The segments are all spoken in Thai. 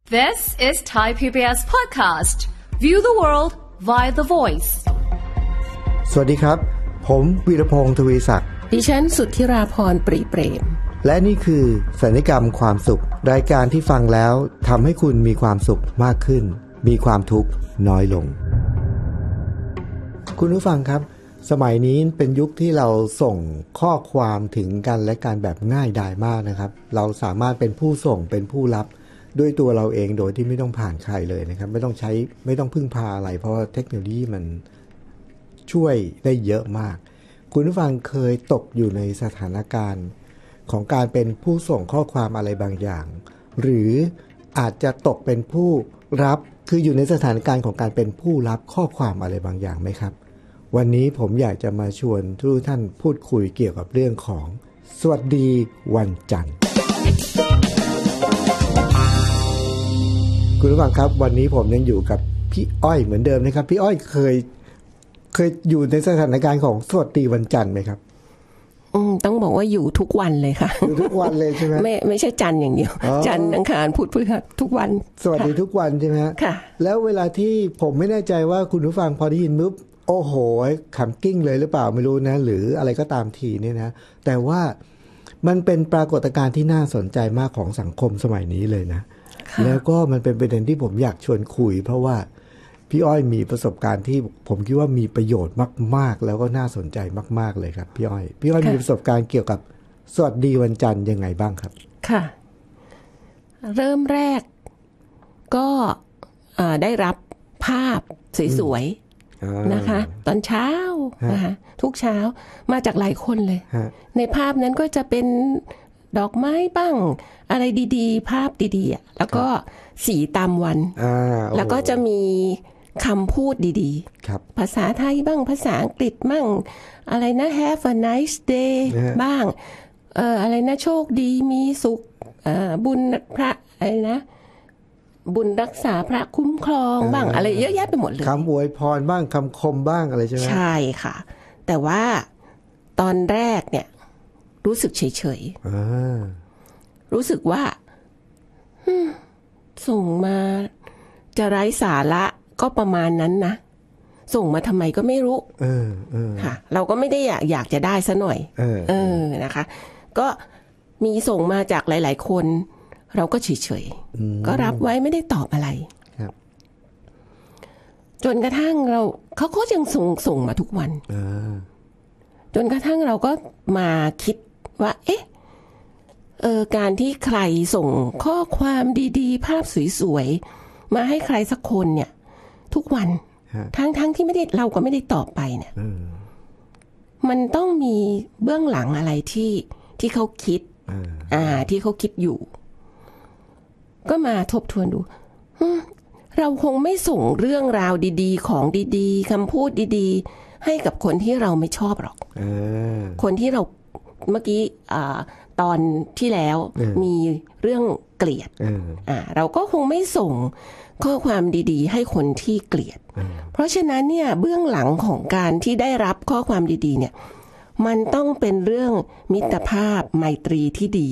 This is Thai PBS podcast. View the world via the voice. สวัสดีครับผมวีรพงษ์ทวีศักดิ์ดิฉันสุทธิราพรปรีเปรมและนี่คือสัญญกรรมความสุขรายการที่ฟังแล้วทำให้คุณมีความสุขมากขึ้นมีความทุกข์น้อยลงคุณผู้ฟังครับสมัยนี้เป็นยุคที่เราส่งข้อความถึงกันและกันแบบง่ายดายมากนะครับเราสามารถเป็นผู้ส่งเป็นผู้รับด้วยตัวเราเองโดยที่ไม่ต้องผ่านใครเลยนะครับไม่ต้องพึ่งพาอะไรเพราะเทคโนโลยีมันช่วยได้เยอะมากคุณผู้ฟังเคยตกอยู่ในสถานการณ์ของการเป็นผู้ส่งข้อความอะไรบางอย่างหรืออาจจะตกเป็นผู้รับคืออยู่ในสถานการณ์ของการเป็นผู้รับข้อความอะไรบางอย่างไหมครับวันนี้ผมอยากจะมาชวนทุกท่านพูดคุยเกี่ยวกับเรื่องของสวัสดีวันจันทร์คุณผู้ฟังครับวันนี้ผมยังอยู่กับพี่อ้อยเหมือนเดิมนะครับพี่อ้อยเคยอยู่ในสถานการณ์ของสวัสดีวันจันทร์ไหมครับต้องบอกว่าอยู่ทุกวันเลยค่ะอยู่ทุกวันเลยใช่ไหมไม่ใช่จันทร์อย่างเดียวจันทร์อังคารพุธพฤหัสทุกวันสวัสดีทุกวันใช่ไหมค่ะแล้วเวลาที่ผมไม่แน่ใจว่าคุณผู้ฟังพอได้ยินปุ๊บโอ้โหขำกิ้งเลยหรือเปล่าไม่รู้นะหรืออะไรก็ตามทีเนี่ยนะแต่ว่ามันเป็นปรากฏการณ์ที่น่าสนใจมากของสังคมสมัยนี้เลยนะแล้วก็มันเป็นประเด็นที่ผมอยากชวนคุยเพราะว่าพี่อ้อยมีประสบการณ์ที่ผมคิดว่ามีประโยชน์มากๆแล้วก็น่าสนใจมากๆเลยครับพี่อ้อยมีประสบการณ์เกี่ยวกับสวัสดีวันจันทร์ยังไงบ้างครับค่ะเริ่มแรกก็ได้รับภาพสวยๆนะคะตอนเช้านะคะทุกเช้ามาจากหลายคนเลยในภาพนั้นก็จะเป็นดอกไม้บ้างอะไรดีๆภาพดีๆแล้วก็สีตามวันแล้วก็จะมีคำพูดดีๆภาษาไทยบ้างภาษาอังกฤษบ้างอะไรนะ have a nice day บ้างอะไรนะโชคดีมีสุขบุญพระอะไรนะบุญรักษาพระคุ้มครองบ้างอะไรเยอะแยะไปหมดเลยคำอวยพรบ้างคำคมบ้างอะไรใช่ไหมใช่ค่ะแต่ว่าตอนแรกเนี่ยรู้สึกเฉยๆรู้สึกว่าส่งมาจะไร้สาระก็ประมาณนั้นนะส่งมาทำไมก็ไม่รู้ค่ะเราก็ไม่ได้อยากจะได้ซะหน่อยนะคะก็มีส่งมาจากหลายๆคนเราก็เฉยๆก็รับไว้ไม่ได้ตอบอะไรจนกระทั่งเขาก็ยังส่งมาทุกวันจนกระทั่งเราก็มาคิดว่าการที่ใครส่งข้อความดีๆภาพสวยๆมาให้ใครสักคนเนี่ยทุกวันทั้งที่เราก็ไม่ได้ตอบไปเนี่ยมันต้องมีเบื้องหลังอะไรที่เขาคิดที่เขาคิดอยู่ก็มาทบทวนดูเราคงไม่ส่งเรื่องราวดีๆของดีๆคำพูดดีๆให้กับคนที่เราไม่ชอบหรอกคนที่เราเมื่อกี้ตอนที่แล้วมีเรื่องเกลียดเราก็คงไม่ส่งข้อความดีๆให้คนที่เกลียดเพราะฉะนั้นเนี่ยเบื้องหลังของการที่ได้รับข้อความดีๆเนี่ยมันต้องเป็นเรื่องมิตรภาพไมตรีที่ดี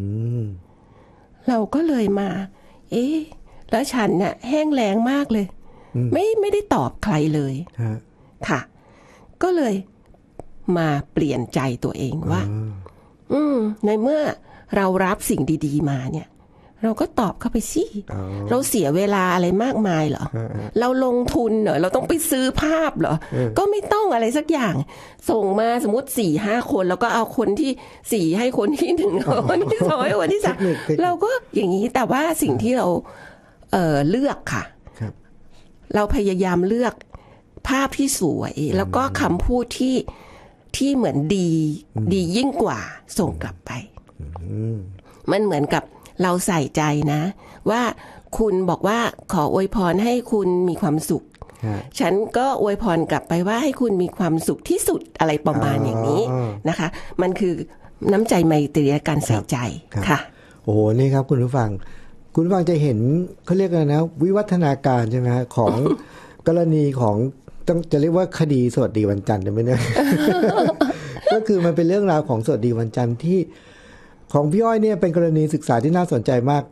เราก็เลยมาแล้วฉันเนี่ยแห้งแล้งมากเลยไม่ได้ตอบใครเลยค่ะก็เลยมาเปลี่ยนใจตัวเองว่าในเมื่อเรารับสิ่งดีๆมาเนี่ยเราก็ตอบเข้าไปสิเราเสียเวลาอะไรมากมายเหรอเราลงทุนเหรอเราต้องไปซื้อภาพเหรอก็ไม่ต้องอะไรสักอย่างส่งมาสมมติ 4-5 คนแล้วก็เอาคนที่4ให้คนที่1คนที่2ให้คนที่3เราก็อย่างนี้แต่ว่าสิ่งที่เราเลือกค่ะเราพยายามเลือกภาพที่สวยแล้วก็คำพูดที่เหมือนดียิ่งกว่าส่งกลับไปมันเหมือนกับเราใส่ใจนะว่าคุณบอกว่าขออวยพรให้คุณมีความสุขฉันก็อวยพรกลับไปว่าให้คุณมีความสุขที่สุดอะไรประมาณอย่างนี้นะคะมันคือน้ำใจไมตรีการใส่ใจค่ะโอ้โหนี่ครับคุณผู้ฟังจะเห็นเขาเรียกอะไรนะวิวัฒนาการใช่ไหมของกรณีของต้องจะเรียกว่าคดีสวัสดีวันจันทร์ได้ไหมเนี่ย ก็คือมันเป็นเรื่องราวของสวัสดีวันจันทร์ที่ของพี่อ้อยเนี่ยเป็นกรณีศึกษาที่น่าสนใจมาก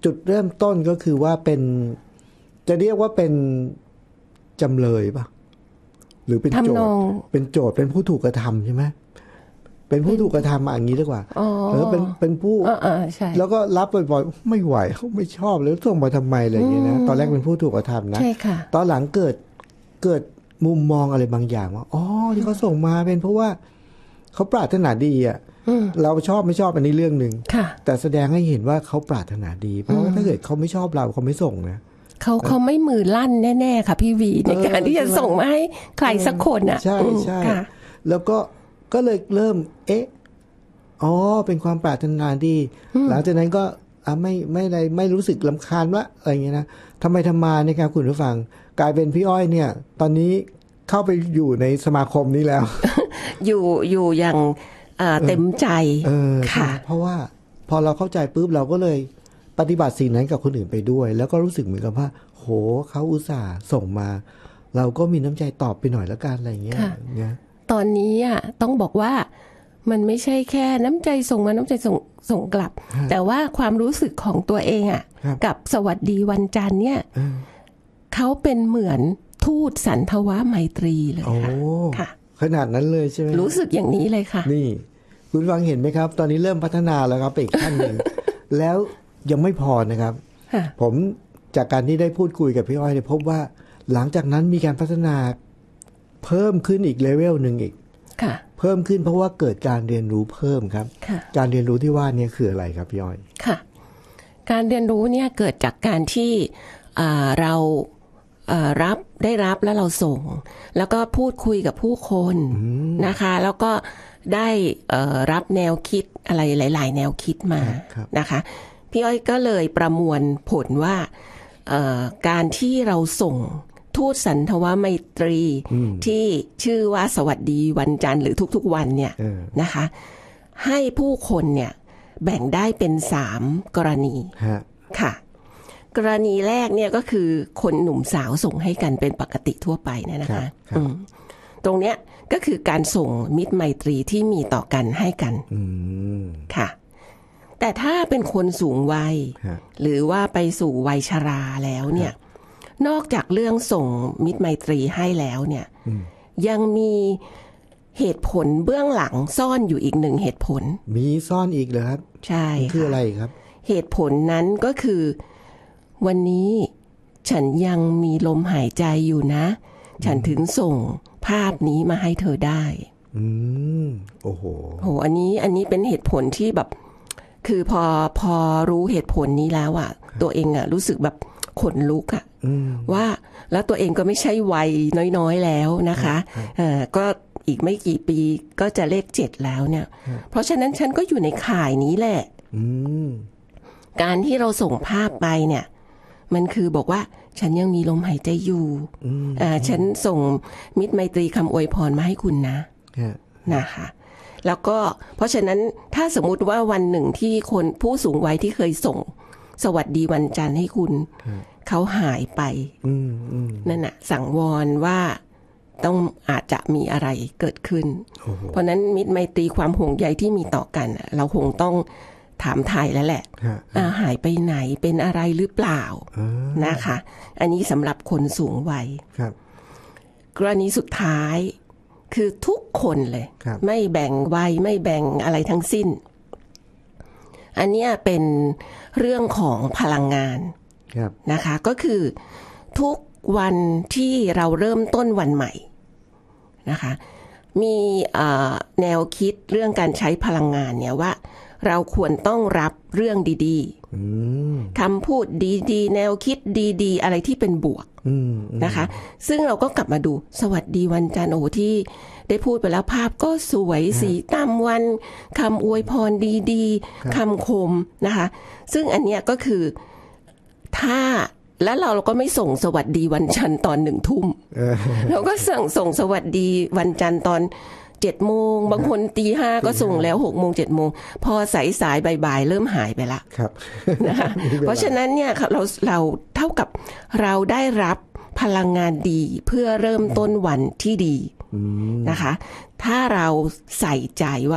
จุดเริ่มต้นก็คือว่าเป็นจะเรียกว่าเป็นจำเลยป่ะหรือเป็นโจทย์เป็นผู้ถูกกระทำใช่ไหมเป็นผู้ถูกกระทำอย่างนี้ดีกว่าเป็นผู้แล้วก็รับบ่อยๆไม่ไหวเขาไม่ชอบแล้วส่งมาทำไมอะไรอย่างเงี้ยนะตอนแรกเป็นผู้ถูกกระทำนะตอนหลังเกิดมุมมองอะไรบางอย่างว่าอ๋อที่เขาส่งมาเป็นเพราะว่าเขาปรารถนาดีอ่ะเราชอบไม่ชอบอันนี้เรื่องนึงแต่แสดงให้เห็นว่าเขาปรารถนาดีเพราะว่าถ้าเกิดเขาไม่ชอบเราเขาไม่ส่งนะเขาไม่มือลั่นแน่ๆค่ะพี่วีในการที่จะส่งมาให้ใครสักคนอ่ะใช่ใช่แล้วก็เลยเริ่มอ๋อเป็นความปรารถนาดีหลังจากนั้นก็ไม่รู้สึกรำคาญว่าอะไรเงี้ยนะทำมาเนี่ยครับคุณผู้ฟังกลายเป็นพี่อ้อยเนี่ยตอนนี้เข้าไปอยู่ในสมาคมนี้แล้วอยู่อย่างเต็มใจค่ะเพราะว่าพอเราเข้าใจปุ๊บเราก็เลยปฏิบัติสิ่งนั้นกับคนอื่นไปด้วยแล้วก็รู้สึกเหมือนกับว่าโหเขาอุตส่าห์ส่งมาเราก็มีน้ำใจตอบไปหน่อยแล้วกันอะไรเงี้ยตอนนี้ต้องบอกว่ามันไม่ใช่แค่น้ำใจส่งมาน้ำใจส่งกลับแต่ว่าความรู้สึกของตัวเองกับสวัสดีวันจันทร์เนี่ยเขาเป็นเหมือนทูตสันทวไมตรีเลยค่ะขนาดนั้นเลยใช่ไหมรู้สึกอย่างนี้เลยค่ะนี่คุณฟังเห็นไหมครับตอนนี้เริ่มพัฒนาแล้วครับไปอีกขั้นหนึ่ง แล้วยังไม่พอนะครับผมจากการที่ได้พูดคุยกับพี่อ้อยเนี่ยพบว่าหลังจากนั้นมีการพัฒนาเพิ่มขึ้นอีกเลเวลหนึ่งอีกเพิ่มขึ้นเพราะว่าเกิดการเรียนรู้เพิ่มครับการเรียนรู้ที่ว่านี่คืออะไรครับพี่อ้อยค่ะการเรียนรู้เนี่ยเกิดจากการที่เราได้รับแล้วเราส่งแล้วก็พูดคุยกับผู้คนนะคะแล้วก็ได้รับแนวคิดอะไรหลายๆแนวคิดมานะคะพี่อ้อยก็เลยประมวลผลว่าการที่เราส่งทูตสันทวไมตรีที่ชื่อว่าสวัสดีวันจันทร์หรือทุกๆวันเนี่ยนะคะให้ผู้คนเนี่ยแบ่งได้เป็น3กรณีค่ะกรณีแรกเนี่ยก็คือคนหนุ่มสาวส่งให้กันเป็นปกติทั่วไปนะคะตรงเนี้ยก็คือการส่งมิตรไมตรีที่มีต่อกันให้กันค่ะแต่ถ้าเป็นคนสูงวัยหรือว่าไปสู่วัยชราแล้วเนี่ยนอกจากเรื่องส่งมิตรไมตรีให้แล้วเนี่ยยังมีเหตุผลเบื้องหลังซ่อนอยู่อีก1เหตุผลมีซ่อนอีกเหรอครับใช่คืออะไรครับเหตุผลนั้นก็คือวันนี้ฉันยังมีลมหายใจอยู่นะฉันถึงส่งภาพนี้มาให้เธอได้โอ้โหอันนี้เป็นเหตุผลที่แบบคือพอรู้เหตุผลนี้แล้วตัวเองรู้สึกแบบขนลุกว่าแล้วตัวเองก็ไม่ใช่วัยน้อยๆแล้วนะคะก็อีกไม่กี่ปีก็จะเลข7แล้วเนี่ยเพราะฉะนั้นฉันก็อยู่ในข่ายนี้แหละการที่เราส่งภาพไปเนี่ยมันคือบอกว่าฉันยังมีลมหายใจอยู่ฉันส่งมิตรไมตรีคำอวยพรมาให้คุณนะนะคะแล้วก็เพราะฉะนั้นถ้าสมมุติว่าวันหนึ่งที่คนผู้สูงวัยที่เคยส่งสวัสดีวันจันทร์ให้คุณเขาหายไปนั่นน่ะสั่งวอนว่าต้องอาจจะมีอะไรเกิดขึ้นเพราะนั้นมิตรไมตรีความห่วงใยที่มีต่อกันเราคงต้องถามไทยแล้วแหละหายไปไหนเป็นอะไรหรือเปล่านะคะอันนี้สำหรับคนสูงวัยกรณีสุดท้ายคือทุกคนเลยไม่แบ่งวัยไม่แบ่งอะไรทั้งสิ้นอันนี้เป็นเรื่องของพลังงานนะคะก็คือทุกวันที่เราเริ่มต้นวันใหม่นะคะมีแนวคิดเรื่องการใช้พลังงานเนี่ยว่าเราควรต้องรับเรื่องดีๆคำพูดดีๆแนวคิดดีๆอะไรที่เป็นบวกนะคะซึ่งเราก็กลับมาดูสวัสดีวันจันทร์ที่ได้พูดไปแล้วภาพก็สวยสีตามวันคำอวยพรดีๆคำคมนะคะซึ่งอันเนี้ยก็คือถ้าแล้วเราก็ไม่ส่งสวัสดีวันจันทร์ตอน1 ทุ่มเราก็ส่งสวัสดีวันจันทร์ตอน7 โมงบางคนตี 5ก็ส่งแล้ว6 โมง 7 โมงพอสายบ่ายเริ่มหายไปละนะคะเพราะฉะนั้นเนี่ยเราเท่ากับเราได้รับพลังงานดีเพื่อเริ่มต้นวันที่ดีนะคะถ้าเราใส่ใจว่า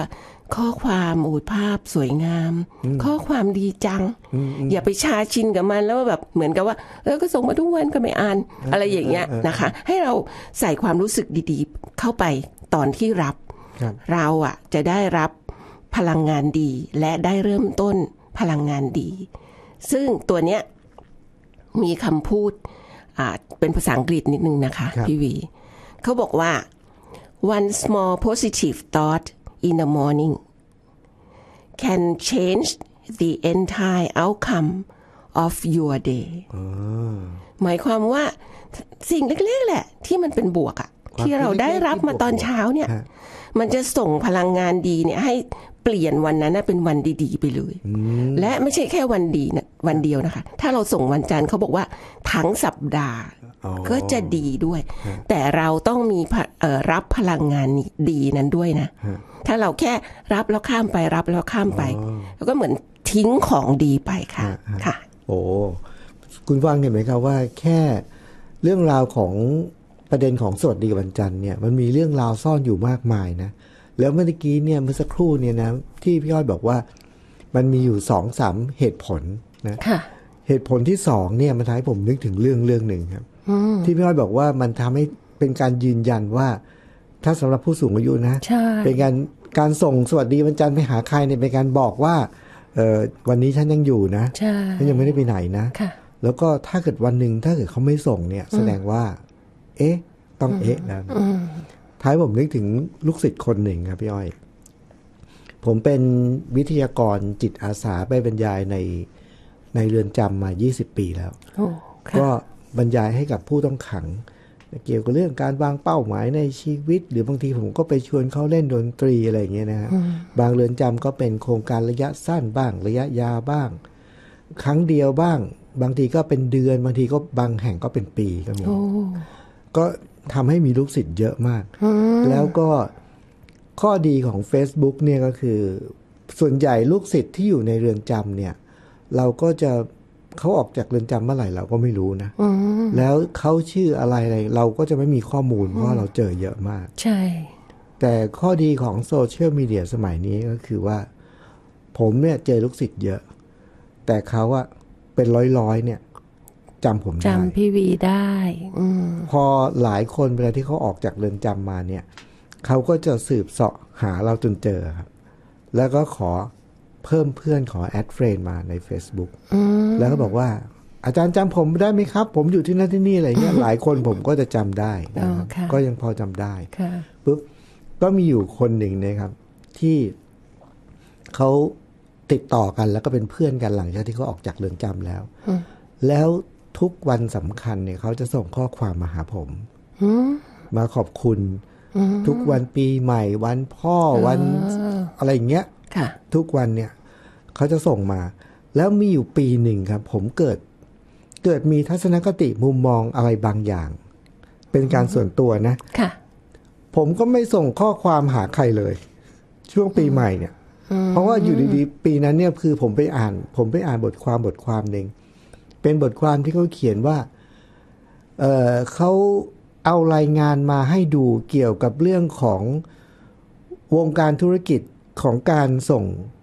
ข้อความภาพสวยงามข้อความดีจังอย่าไปชาชินกับมันแล้วแบบเหมือนกับว่าก็ส่งมาทุกวันก็ไม่อ่านอะไรอย่างเงี้ยนะคะให้เราใส่ความรู้สึกดีๆเข้าไปตอนที่รับเราจะได้รับพลังงานดีและได้เริ่มต้นพลังงานดีซึ่งตัวเนี้ยมีคำพูดเป็นภาษาอังกฤษนิดนึงนะคะพี่วีเขาบอกว่า one small positive thought in the morning can change the entire outcome of your day หมายความว่าสิ่งเล็กๆแหละที่มันเป็นบวกที่เราได้รับมาตอนเช้าเนี่ยมันจะส่งพลังงานดีเนี่ยให้เปลี่ยนวันนั้นเป็นวันดีๆไปเลยและไม่ใช่แค่วันดีนะวันเดียวนะคะถ้าเราส่งวันจันทร์เขาบอกว่าทั้งสัปดาห์ก็จะดีด้วยแต่เราต้องมีรับพลังงานดีนั้นด้วยนะถ้าเราแค่รับแล้วข้ามไปรับแล้วข้ามไปแล้วก็เหมือนทิ้งของดีไปค่ะค่ะโอ้คุณฟังเห็นไหมครับว่าแค่เรื่องราวของประเด็นของสวัสดีวันจันทร์เนี่ยมันมีเรื่องราวซ่อนอยู่มากมายนะแล้วเมื่อกี้เนี่ยเมื่อสักครู่เนี่ยนะที่พี่อ้อยบอกว่ามันมีอยู่ 2-3 เหตุผลนะเหตุผลที่2เนี่ยมันทำให้ผมนึกถึงเรื่องหนึ่งครับที่พี่อ้อยบอกว่ามันทำให้เป็นการยืนยันว่าถ้าสำหรับผู้สูงอายุนะเป็นการส่งสวัสดีวันจันทร์ไปหาใครเนี่ยเป็นการบอกว่าวันนี้ฉันยังอยู่นะฉันยังไม่ได้ไปไหนนะแล้วก็ถ้าเกิดวันหนึ่งถ้าเกิดเขาไม่ส่งเนี่ยแสดงว่าต้องแล้วท้ายผมนึกถึงลูกศิษย์คนหนึ่งครับพี่อ้อยผมเป็นวิทยากรจิตอาสาไปบรรยายในเรือนจำมา20 ปีแล้วก็บรรยายให้กับผู้ต้องขังเกี่ยวกับเรื่องการวางเป้าหมายในชีวิตหรือบางทีผมก็ไปชวนเขาเล่นดนตรีอะไรอย่างเงี้ยนะฮะบางเรือนจำก็เป็นโครงการระยะสั้นบ้างระยะยาวบ้างครั้งเดียวบ้างบางทีก็เป็นเดือนบางทีก็บางแห่งก็เป็นปีก็มีก็ทำให้มีลูกศิษย์เยอะมากแล้วก็ข้อดีของ Facebook เนี่ยก็คือส่วนใหญ่ลูกศิษย์ที่อยู่ในเรือนจำเนี่ยเราก็จะเขาออกจากเรือนจำเมื่อไหร่เราก็ไม่รู้นะแล้วเขาชื่ออะไรเราก็จะไม่มีข้อมูลเพราะเราเจอเยอะมากใช่แต่ข้อดีของโซเชียลมีเดียสมัยนี้ก็คือว่าผมเนี่ยเจอลูกศิษย์เยอะแต่เขาเป็นร้อยเนี่ยจำผมได้จำพี่วีได้พอหลายคนเวลาที่เขาออกจากเรือนจำมาเนี่ยเขาก็จะสืบเสาะหาเราจนเจอครับแล้วก็ขอเพิ่มเพื่อนขอแอดเฟรนด์มาใน Facebook แล้วก็บอกว่าอาจารย์จำผมได้ไหมครับผมอยู่ที่นั่นที่นี่อะไรเงี้ยหลายคนผมก็จะจำได้ก็ยังพอจำได้ปุ๊บก็มีอยู่คนหนึ่งนะครับที่เขาติดต่อกันแล้วก็เป็นเพื่อนกันหลังจากที่เขาออกจากเรือนจำแล้วทุกวันสำคัญเนี่ยเขาจะส่งข้อความมาหาผมมาขอบคุณทุกวันปีใหม่วันพ่อวันอะไรอย่างเงี้ยทุกวันเนี่ยเขาจะส่งมาแล้วมีอยู่ปีหนึ่งครับผมเกิดมีทัศนคติมุมมองอะไรบางอย่างเป็นการส่วนตัวนะผมก็ไม่ส่งข้อความหาใครเลยช่วงปีใหม่เนี่ยเพราะว่าอยู่ดีๆปีนั้นเนี่ยคือผมไปอ่านบทความหนึ่งเป็นบทความที่เขาเขียนว่าเขาเอารายงานมาให้ดูเกี่ยวกับเรื่องของวงการธุรกิจของการส่ง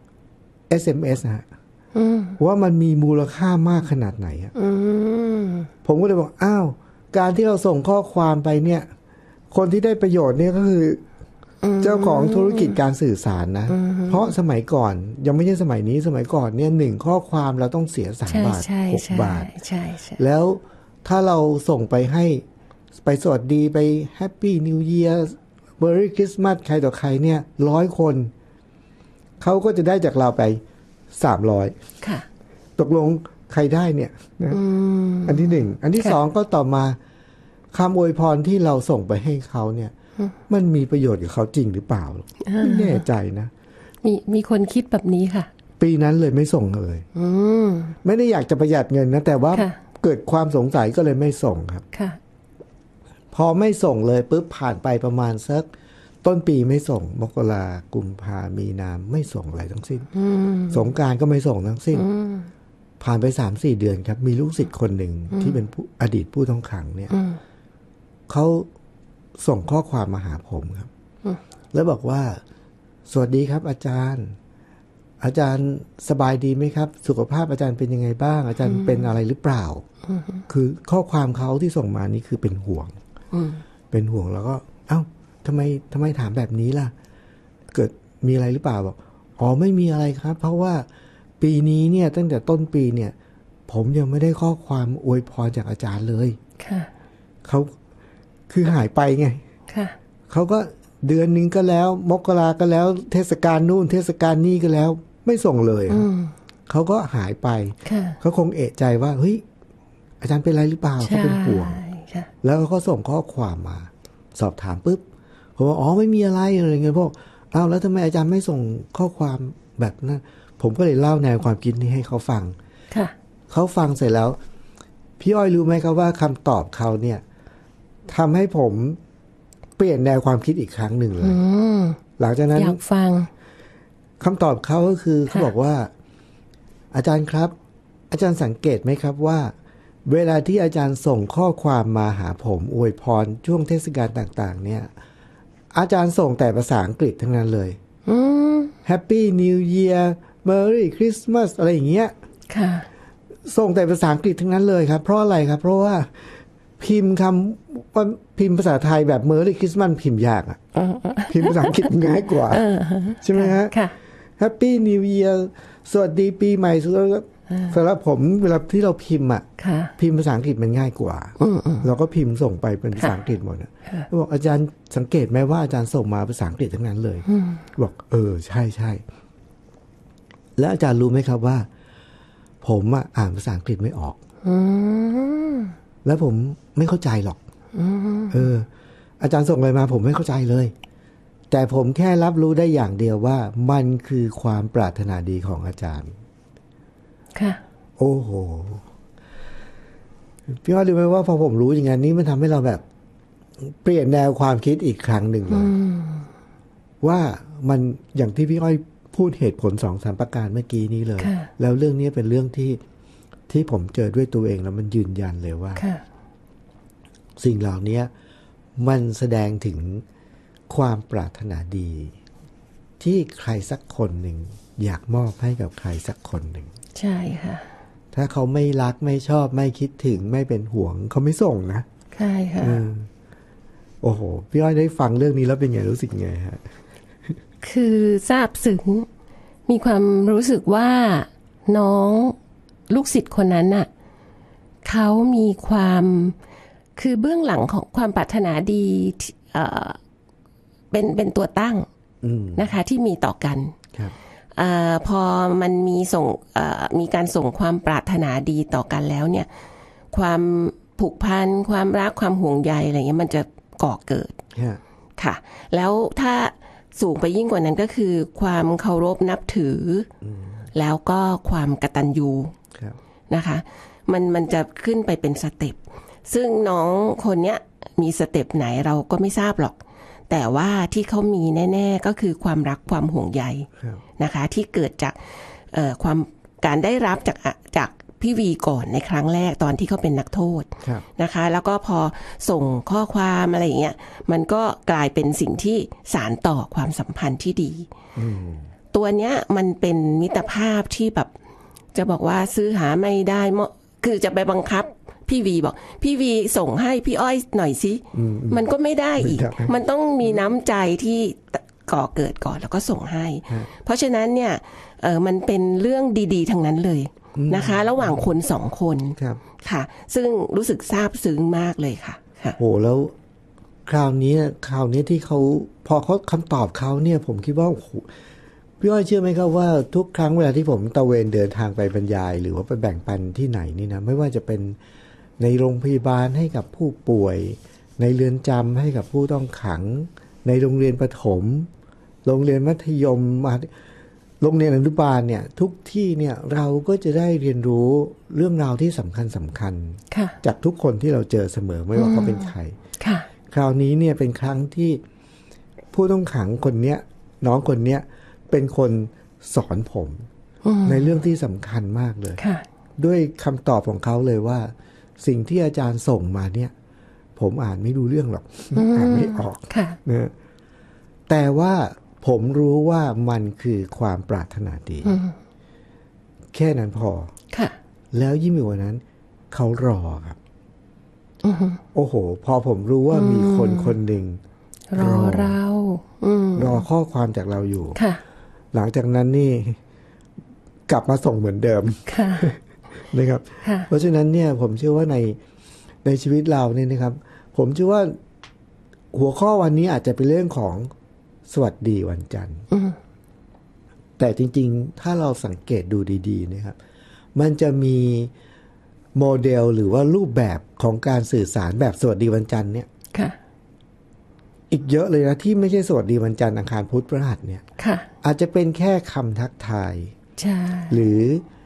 SMS นะฮะว่ามันมีมูลค่ามากขนาดไหนผมก็เลยบอกอ้าวการที่เราส่งข้อความไปเนี่ยคนที่ได้ประโยชน์เนี่ยก็คือเจ้าของธุรกิจการสื่อสารนะเพราะสมัยก่อนยังไม่ใช่สมัยนี้สมัยก่อนเนี่ย1ข้อความเราต้องเสีย3 บาท6 บาทแล้วถ้าเราส่งไปให้ไปสวัสดีไป Happy New Year Merry Christmas ใครต่อใครเนี่ย100 คนเขาก็จะได้จากเราไป300ค่ะตกลงใครได้เนี่ยนะอันที่1อันที่2ก็ต่อมาคำอวยพรที่เราส่งไปให้เขาเนี่ยมันมีประโยชน์กับเขาจริงหรือเปล่าไม่แน่ใจนะมีคนคิดแบบนี้ค่ะปีนั้นเลยไม่ส่งเลยไม่ได้อยากจะประหยัดเงินนะแต่ว่าเกิดความสงสัยก็เลยไม่ส่งครับพอไม่ส่งเลยปุ๊บผ่านไปประมาณสักต้นปีไม่ส่งมกรากุมภามีนาไม่ส่งอะไรทั้งสิ้นสงกรานต์ก็ไม่ส่งทั้งสิ้นผ่านไป 3-4 เดือนครับมีลูกศิษย์คนหนึ่งที่เป็นอดีตผู้ต้องขังเนี่ยเขาส่งข้อความมาหาผมครับแล้วบอกว่าสวัสดีครับอาจารย์สบายดีไหมครับสุขภาพอาจารย์เป็นยังไงบ้างอาจารย์เป็นอะไรหรือเปล่าคือข้อความเขาที่ส่งมานี่คือเป็นห่วงแล้วก็เอ้าทำไมถามแบบนี้ล่ะเกิดมีอะไรหรือเปล่าบอกอ๋อไม่มีอะไรครับเพราะว่าปีนี้เนี่ยตั้งแต่ต้นปีเนี่ยผมยังไม่ได้ข้อความอวยพรจากอาจารย์เลยค่ะเขาคือหายไปไงค่ะเขาก็เดือนนึงก็แล้วมกราก็แล้วเทศกาลนู่นเทศกาลนี่ก็แล้วไม่ส่งเลยเขาก็หายไปเขาคงเอะใจว่าเฮ้ยอาจารย์เป็นอะไรหรือเปล่าเขาเป็นห่วงแล้วเขาส่งข้อความมาสอบถามปุ๊บผมว่าอ๋อไม่มีอะไรอะไรเงี้ยพวกอ้าวแล้วทำไมอาจารย์ไม่ส่งข้อความแบบนั้นผมก็เลยเล่าแนวความคิดนี้ให้เขาฟังเขาฟังเสร็จแล้วพี่อ้อยรู้ไหมครับว่าคำตอบเขาเนี่ยทำให้ผมเปลี่ยนแนวความคิดอีกครั้งหนึ่งเลยหลังจากนั้นอยากฟังคำตอบเขาก็คือเขาบอกว่าอาจารย์ครับอาจารย์สังเกตไหมครับว่าเวลาที่อาจารย์ส่งข้อความมาหาผมอวยพรช่วงเทศกาลต่างๆเนี่ยอาจารย์ส่งแต่ภาษาอังกฤษทั้งนั้นเลยHappy New Year Merry Christmas อะไรอย่างเงี้ยค่ะส่งแต่ภาษาอังกฤษทั้งนั้นเลยครับเพราะอะไรครับเพราะว่าพิมพ์ภาษาไทยแบบ Merry Christmas พิมพ์ยากอ่ะพิมพ์ภาษาอังกฤษง่ายกว่าใช่ไหมฮะ Happy New Year สวัสดีปีใหม่สำหรับผมเวลาที่เราพิมพ์อ่ะพิมพ์ภาษาอังกฤษมันง่ายกว่าเราก็พิมพ์ส่งไปเป็นภาษาอังกฤษหมดนะบอกอาจารย์สังเกตไหมว่าอาจารย์ส่งมาภาษาอังกฤษทั้งนั้นเลยบอกใช่แล้วอาจารย์รู้ไหมครับว่าผมอ่านภาษาอังกฤษไม่ออกแล้วผมไม่เข้าใจหรอกอาจารย์ส่งอะไรมาผมไม่เข้าใจเลยแต่ผมแค่รับรู้ได้อย่างเดียวว่ามันคือความปรารถนาดีของอาจารย์ค่ะโอ้โหพี่ว่ารู้ไหมว่าพอผมรู้อย่างนี้มันทำให้เราแบบเปลี่ยนแนวความคิดอีกครั้งหนึ่งเลยว่ามันอย่างที่พี่อ้อยพูดเหตุผล 2-3 ประการเมื่อกี้นี้เลยแล้วเรื่องนี้เป็นเรื่องที่ผมเจอด้วยตัวเองแล้วมันยืนยันเลยว่าสิ่งเหล่านี้มันแสดงถึงความปรารถนาดีที่ใครสักคนหนึ่งอยากมอบให้กับใครสักคนหนึ่งใช่ค่ะถ้าเขาไม่รักไม่ชอบไม่คิดถึงไม่เป็นห่วงเขาไม่ส่งนะใช่ค่ะโอ้โหพี่อ้อยได้ฟังเรื่องนี้แล้วเป็นไงรู้สึกไงฮะคือซาบซึ้งมีความรู้สึกว่าน้องลูกศิษย์คนนั้นน่ะเขามีความคือเบื้องหลังของความปรารถนาดีเป็นตัวตั้งนะคะที่มีต่อกันพอมันมีการส่งความปรารถนาดีต่อกันแล้วเนี่ยความผูกพันความรักความห่วงใยอะไรเงี้ยมันจะก่อเกิดค่ะแล้วถ้าสูงไปยิ่งกว่านั้นก็คือความเคารพนับถือแล้วก็ความกตัญญูนะคะมันจะขึ้นไปเป็นสเต็ปซึ่งน้องคนเนี้ยมีสเต็ปไหนเราก็ไม่ทราบหรอกแต่ว่าที่เขามีแน่ๆก็คือความรักความห่วงใยนะคะที่เกิดจากการได้รับจากพี่วีก่อนในครั้งแรกตอนที่เขาเป็นนักโทษนะคะแล้วก็พอส่งข้อความอะไรอย่างเงี้ยมันก็กลายเป็นสิ่งที่สานต่อความสัมพันธ์ที่ดีตัวเนี้ยมันเป็นมิตรภาพที่แบบจะบอกว่าซื้อหาไม่ได้คือจะไปบังคับพี่วีบอกพี่วีส่งให้พี่อ้อยหน่อยสิมันก็ไม่ได้อีกมันต้องมีน้ำใจที่ก่อเกิดก่อนแล้วก็ส่งให้เพราะฉะนั้นเนี่ยมันเป็นเรื่องดีๆทั้งนั้นเลยนะคะระหว่างคนสองคนค่ะซึ่งรู้สึกซาบซึ้งมากเลยค่ะโอ้แล้วคราวนี้ที่เขาพอเขาคำตอบเขาเนี่ยผมคิดว่าพี่อ้อยเชื่อไหมครับว่าทุกครั้งเวลาที่ผมตะเวนเดินทางไปบรรยายหรือว่าไปแบ่งปันที่ไหนนี่นะไม่ว่าจะเป็นในโรงพยาบาลให้กับผู้ป่วยในเรือนจำให้กับผู้ต้องขังในโรงเรียนประถมโรงเรียนมัธยมโรงเรียนอนุบาลเนี่ยทุกที่เนี่ยเราก็จะได้เรียนรู้เรื่องราวที่สำคัญจากทุกคนที่เราเจอเสมอไม่ว่าเขาเป็นใครคราวนี้เนี่ยเป็นครั้งที่ผู้ต้องขังคนเนี้ยน้องคนเนี้ยเป็นคนสอนผมในเรื่องที่สำคัญมากเลยด้วยคำตอบของเขาเลยว่าสิ่งที่อาจารย์ส่งมาเนี่ยผมอ่านไม่รู้เรื่องหรอกอ่านไม่ออกนะแต่ว่าผมรู้ว่ามันคือความปรารถนาดีแค่นั้นพอค่ะแล้วยิ่งไปกว่านั้นเขารอครับโอ้โหพอผมรู้ว่ามีคนคนหนึ่งรอเรารอข้อความจากเราอยู่ค่ะหลังจากนั้นนี่กลับมาส่งเหมือนเดิมค่ะนะครับเพราะฉะนั้นเนี่ยผมเชื่อว่าในชีวิตเราเนี่ยนะครับผมเชื่อว่าหัวข้อวันนี้อาจจะเป็นเรื่องของสวัสดีวันจันทร์แต่จริงๆถ้าเราสังเกตดูดีๆนะครับมันจะมีโมเดลหรือว่ารูปแบบของการสื่อสารแบบสวัสดีวันจันทร์เนี่ยอีกเยอะเลยนะที่ไม่ใช่สวัสดีวันจันทร์อังคารพุธพฤหัสเนี่ยอาจจะเป็นแค่คำทักทายหรือ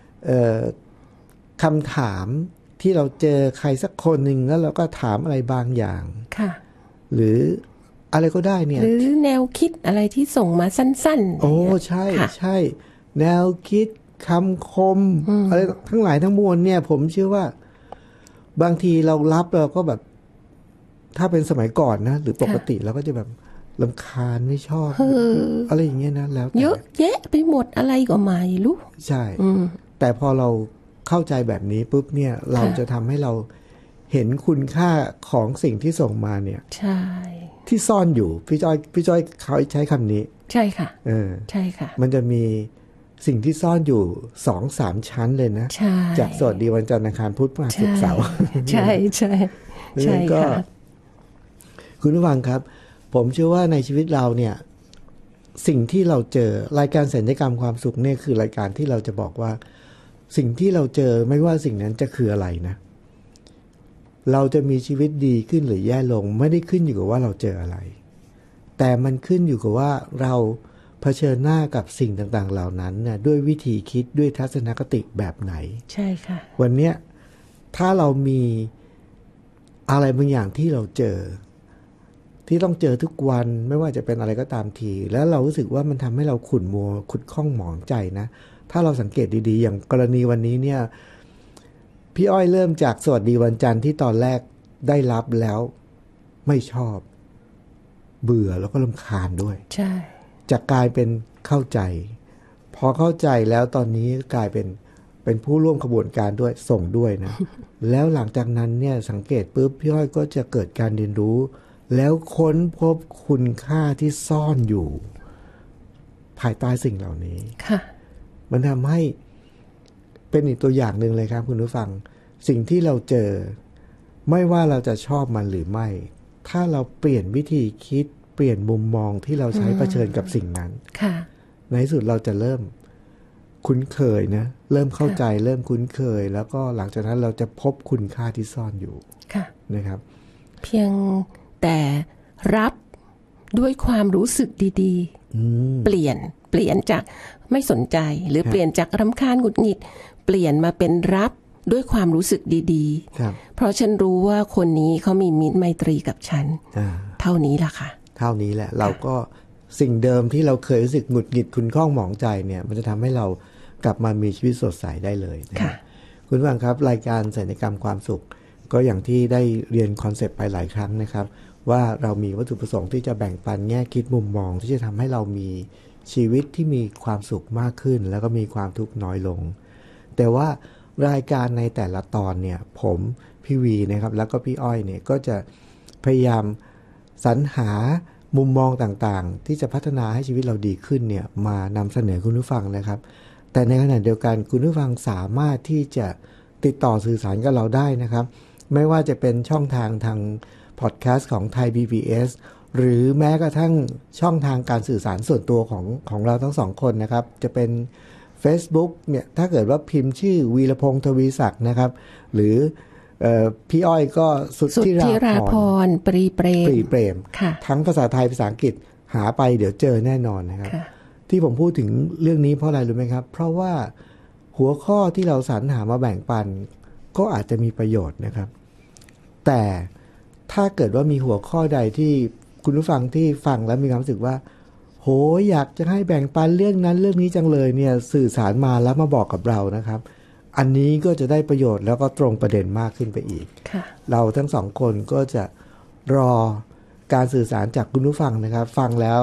คำถามที่เราเจอใครสักคนหนึ่งแล้วเราก็ถามอะไรบางอย่างหรืออะไรก็ได้เนี่ยหรือแนวคิดอะไรที่ส่งมาสั้นๆโอ้ใช่ใช่แนวคิดคำคมอะไรทั้งหลายทั้งมวลเนี่ยผมเชื่อว่าบางทีเรารับเราก็แบบถ้าเป็นสมัยก่อนนะหรือปกติเราก็จะแบบรำคาญไม่ชอบอะไรอย่างเงี้ยนะแล้วเยอะแยะไปหมดอะไรก็ไม่รู้ใช่แต่พอเราเข้าใจแบบนี้ปุ๊บเนี่ยเราจะทำให้เราเห็นคุณค่าของสิ่งที่ส่งมาเนี่ยใช่ที่ซ่อนอยู่พี่จ้อยเขาใช้คำนี้ใช่ค่ะใช่ค่ะมันจะมีสิ่งที่ซ่อนอยู่ 2-3 ชั้นเลยนะจากสวัสดีวันจันทร์อังคารพุธพฤหัสศุกร์เสาร์ใช่ใช่ใช่ค่ะคุณผู้ฟังครับผมเชื่อว่าในชีวิตเราเนี่ยสิ่งที่เราเจอรายการสัญญกรรมความสุขเนี่ยคือรายการที่เราจะบอกว่าสิ่งที่เราเจอไม่ว่าสิ่งนั้นจะคืออะไรนะเราจะมีชีวิตดีขึ้นหรือแย่ลงไม่ได้ขึ้นอยู่กับว่าเราเจออะไรแต่มันขึ้นอยู่กับว่าเราเผชิญหน้ากับสิ่งต่างๆเหล่านั้นนะด้วยวิธีคิดด้วยทัศนคติแบบไหนใช่ค่ะวันเนี้ยถ้าเรามีอะไรบางอย่างที่เราเจอที่ต้องเจอทุกวันไม่ว่าจะเป็นอะไรก็ตามทีแล้วเรารู้สึกว่ามันทำให้เราขุ่นมัวขุ่นข้องหมองใจนะถ้าเราสังเกตดีๆอย่างกรณีวันนี้เนี่ยพี่อ้อยเริ่มจากสวัสดีวันจันทร์ที่ตอนแรกได้รับแล้วไม่ชอบเบื่อแล้วก็รำคาญด้วยใช่จะกลายเป็นเข้าใจพอเข้าใจแล้วตอนนี้กลายเป็นผู้ร่วมขบวนการด้วยส่งด้วยนะ แล้วหลังจากนั้นเนี่ยสังเกตปุ๊บพี่อ้อยก็จะเกิดการเรียนรู้แล้วค้นพบคุณค่าที่ซ่อนอยู่ภายใต้สิ่งเหล่านี้ค่ะมันทำให้เป็นอีกตัวอย่างหนึ่งเลยครับคุณผู้ฟังสิ่งที่เราเจอไม่ว่าเราจะชอบมันหรือไม่ถ้าเราเปลี่ยนวิธีคิดเปลี่ยนมุมมองที่เราใช้เผชิญกับสิ่งนั้นในที่สุดเราจะเริ่มคุ้นเคยนะเริ่มเข้าใจเริ่มคุ้นเคยแล้วก็หลังจากนั้นเราจะพบคุณค่าที่ซ่อนอยู่นะครับเพียงแต่รับด้วยความรู้สึกดีๆเปลี่ยนจากไม่สนใจหรือเปลี่ยนจากรำคาญหงุดหงิดเปลี่ยนมาเป็นรับด้วยความรู้สึกดีๆเพราะฉันรู้ว่าคนนี้เขามีมิตรไมตรีกับฉันเท่านี้ล่ะค่ะเท่านี้แหละเราก็สิ่งเดิมที่เราเคยรู้สึกหงุดหงิดขุ่นข้องหมองใจเนี่ยมันจะทำให้เรากลับมามีชีวิตสดใสได้เลยนะคุณผู้ฟังครับรายการสัญญกรรมความสุขก็อย่างที่ได้เรียนคอนเซปต์ไปหลายครั้งนะครับว่าเรามีวัตถุประสงค์ที่จะแบ่งปันแง่คิดมุมมองที่จะทำให้เรามีชีวิตที่มีความสุขมากขึ้นแล้วก็มีความทุกข์น้อยลงแต่ว่ารายการในแต่ละตอนเนี่ยผมพี่วีนะครับแล้วก็พี่อ้อยเนี่ยก็จะพยายามสรรหามุมมองต่างๆที่จะพัฒนาให้ชีวิตเราดีขึ้นเนี่ยมานำเสนอคุณผู้ฟังนะครับแต่ในขณะเดียวกันคุณผู้ฟังสามารถที่จะติดต่อสื่อสารกับเราได้นะครับไม่ว่าจะเป็นช่องทางพอดแคสต์ของไทย PBS หรือแม้กระทั่งช่องทางการสื่อสารส่วนตัวของเราทั้งสองคนนะครับจะเป็น Facebook เนี่ยถ้าเกิดว่าพิมพ์ชื่อวีรพงษ์ทวีศักดิ์นะครับหรือพี่อ้อยก็สุทธิราพรปรีเปรมทั้งภาษาไทยภาษาอังกฤษหาไปเดี๋ยวเจอแน่นอนนะครับที่ผมพูดถึงเรื่องนี้เพราะอะไรรู้ไหมครับเพราะว่าหัวข้อที่เราสรรหามาแบ่งปันก็อาจจะมีประโยชน์นะครับแต่ถ้าเกิดว่ามีหัวข้อใดที่คุณผู้ฟังที่ฟังแล้วมีความรู้สึกว่าโหอยากจะให้แบ่งปันเรื่องนั้นเรื่องนี้จังเลยเนี่ยสื่อสารมาแล้วมาบอกกับเรานะครับอันนี้ก็จะได้ประโยชน์แล้วก็ตรงประเด็นมากขึ้นไปอีกเราทั้งสองคนก็จะรอการสื่อสารจากคุณผู้ฟังนะครับฟังแล้ว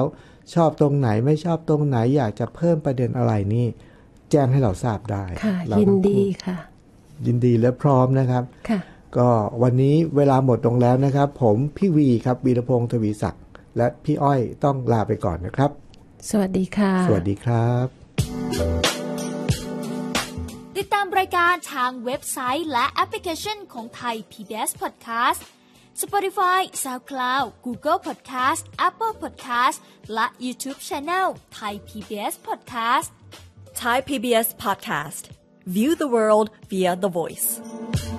ชอบตรงไหนไม่ชอบตรงไหนอยากจะเพิ่มประเด็นอะไรนี่แจ้งให้เราทราบได้ค่ะยินดีค่ะยินดีและพร้อมนะครับค่ะก็วันนี้เวลาหมดลงแล้วนะครับผมพี่วีครับวีรพงษ์ทวีศักดิ์และพี่อ้อยต้องลาไปก่อนนะครับสวัสดีค่ะสวัสดีครับติดตามรายการทางเว็บไซต์และแอปพลิเคชันของไทย PBS Podcast Spotify SoundCloud Google Podcast Apple Podcast และ YouTube Channel Thai PBS Podcast Thai PBS Podcast View the world via the voice